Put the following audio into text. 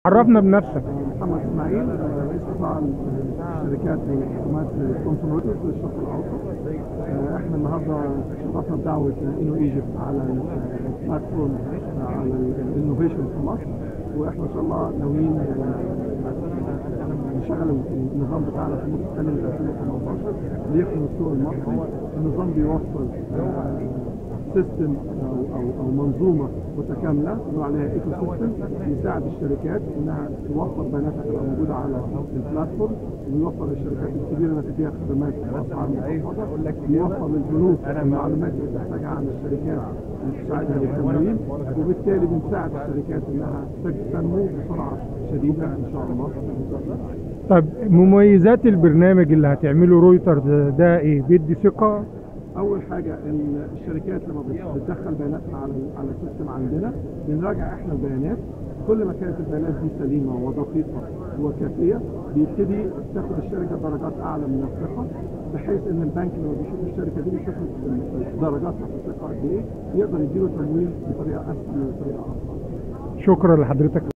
عرفنا بنفسك. محمد اسماعيل، رئيس قطاع الشركات والحكومات تومسون رويترز للشرق الاوسط. احنا النهارده شرفنا بدعوه انو ايجيبت على البلاتفورم على الانوفيشن في مصر، واحنا ان شاء الله ناويين نشغل النظام بتاعنا في مصر تاني من 2018 ليخدم السوق المصري. النظام بيوفر سيستم او منظومه متكامله بنقول عليها ايكو سيستم يساعد الشركات انها توفر بياناتها تبقى موجوده على البلاتفورم، ويوفر للشركات الكبيره انها تديها خدمات باسعار منخفضه، يوفر للبنوك المعلومات اللي بتحتاجها عن الشركات اللي تساعدها بالتمويل، وبالتالي بنساعد الشركات انها تنمو بسرعه شديده ان شاء الله. طب مميزات البرنامج اللي هتعمله رويترز ده ايه؟ بيدي ثقة؟ اول حاجه ان الشركات لما بتدخل بياناتها على السيستم عندنا بنراجع احنا البيانات، كل ما كانت البيانات دي سليمه ودقيقه وكافيه بيبتدي تاخد الشركه درجات اعلى من الثقه، بحيث ان البنك لما بيشوف الشركه دي بيشوف درجاتها في الثقه قد ايه، يقدر يديله تمويل بطريقه اسهل وبطريقه افضل. شكرا لحضرتك.